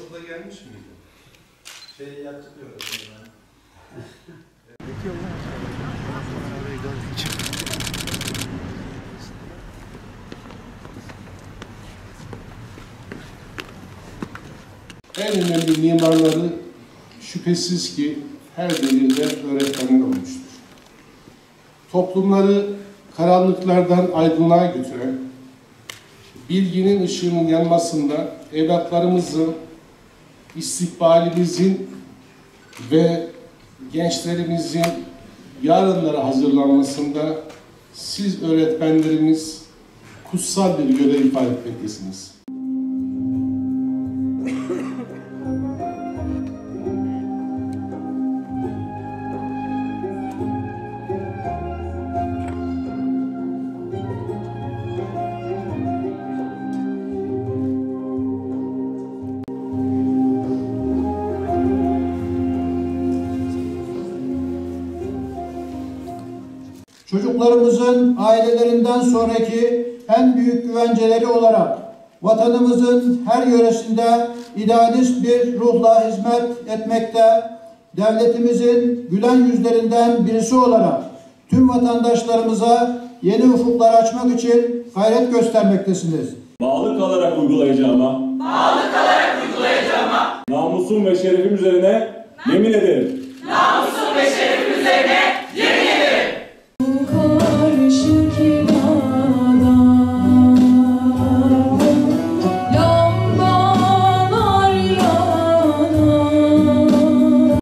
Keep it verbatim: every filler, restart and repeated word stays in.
da gelmiş miydi? Şey yaptık diyoruz. En önemli mimarları şüphesiz ki her devirde öğretmenler olmuştur. Toplumları karanlıklardan aydınlığa götüren, bilginin ışığının yanmasında evlatlarımızın, istikbalimizin ve gençlerimizin yarınlara hazırlanmasında siz öğretmenlerimiz kutsal bir görev ifade etmektesiniz. Çocuklarımızın ailelerinden sonraki en büyük güvenceleri olarak vatanımızın her yöresinde idealist bir ruhla hizmet etmekte, devletimizin gülen yüzlerinden birisi olarak tüm vatandaşlarımıza yeni ufuklar açmak için gayret göstermektesiniz. Bağlı kalarak uygulayacağıma, bağlı kalarak uygulayacağıma, namusum ve şerefim üzerine yemin ederim. Namusum ve şerefim üzerine